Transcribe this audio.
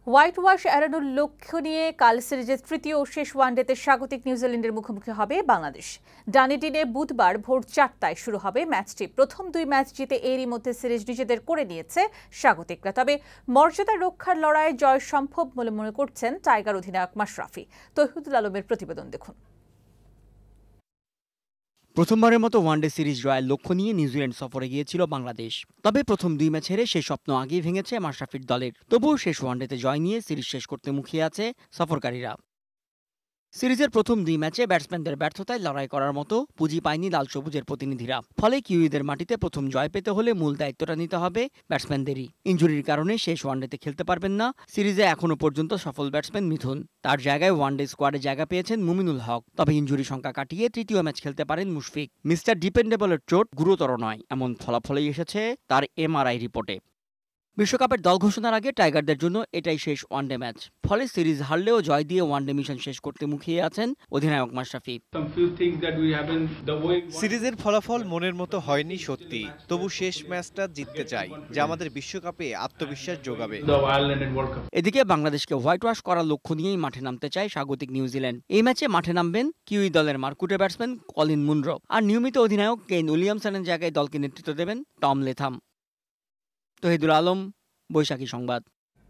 White wash এড়ানোর লক্ষ্য নিয়ে কাল সিরিজের তৃতীয় ও শেষ ওয়ানডেতে স্বাগতিক নিউজিল্যান্ডের মুখোমুখি হবে বাংলাদেশ। ডানেডিনে বুধবার ভোর 4টায় শুরু হবে ম্যাচটি। প্রথম দুই ম্যাচ জিতে এরই মধ্যে সিরিজ নিজেদের করে নিয়েছে স্বাগতিকরা। তবে মর্যাদা রক্ষার লড়াইয়ে জয় সম্ভব বলে মনে করছেন টাইগার অধিনায়ক মাশরাফি। তৌহিদুল আলমের প্রতিবেদন দেখুন। প্রথমবারের মতো ওয়ানডে সিরিজ জয়ের লক্ষ্য নিয়ে নিউজিল্যান্ড সফরে গিয়েছিল বাংলাদেশ। তবে প্রথম দুই ম্যাচ হেরে সেই স্বপ্ন আগেই ভেঙেছে মাশরাফির দলের। তবুও শেষ ওয়ানডেতে জয় নিয়ে সিরিজ শেষ করতে মুখিয়ে আছে সফরকারীরা। সিরিজের প্রথম দুই ম্যাচে ব্যাটসম্যানদের ব্যর্থতায় লড়াই করার মতো পুঁজি পায়নি লাল সবুজের প্রতিনিধিরা। ফলে কিউইদের মাটিতে প্রথম জয় পেতে হলে মূল দায়িত্বটা নিতে হবে ব্যাটসম্যানদেরই। ইনজুরির কারণে শেষ ওয়ানডেতে খেলতে পারবেন না সিরিজে এখনো পর্যন্ত সফল ব্যাটসম্যান মিথুন। তার জায়গায় ওয়ানডে স্কোয়াডে জায়গা পেয়েছেন মুমিনুল হক। তবে ইনজুরি সংখ্যা কাটিয়ে তৃতীয় ম্যাচ খেলতে পারেন মুশফিক। মিস্টার ডিপেন্ডেবলের চোট গুরুতর নয়, এমন ফলাফলই এসেছে তার এমআরআই রিপোর্টে। বিশ্বকাপের দল ঘোষণার আগে টাইগারদের জন্য এটাই শেষ ওয়ানডে ম্যাচ। ফলে সিরিজ হারলেও জয় দিয়ে ওয়ানডে মিশন শেষ করতে মুখিয়ে আছেন অধিনায়ক মাশরাফি। সিরিজের ফলাফল মনের মতো হয়নি সত্যি, তবু শেষ ম্যাচটা জিততে চাই, যা আমাদের বিশ্বকাপে আত্মবিশ্বাস যোগাবে। এদিকে বাংলাদেশকে হোয়াইট ওয়াশ করার লক্ষ্য নিয়েই মাঠে নামতে চায় স্বাগতিক নিউজিল্যান্ড। এই ম্যাচে মাঠে নামবেন কিউই দলের মারকুটে ব্যাটসম্যান কলিন মুনরো, আর নিয়মিত অধিনায়ক কেন উইলিয়ামসনের জায়গায় দলকে নেতৃত্ব দেবেন টম লেথাম। তৌহিদুল আলম, বৈশাখী সংবাদ।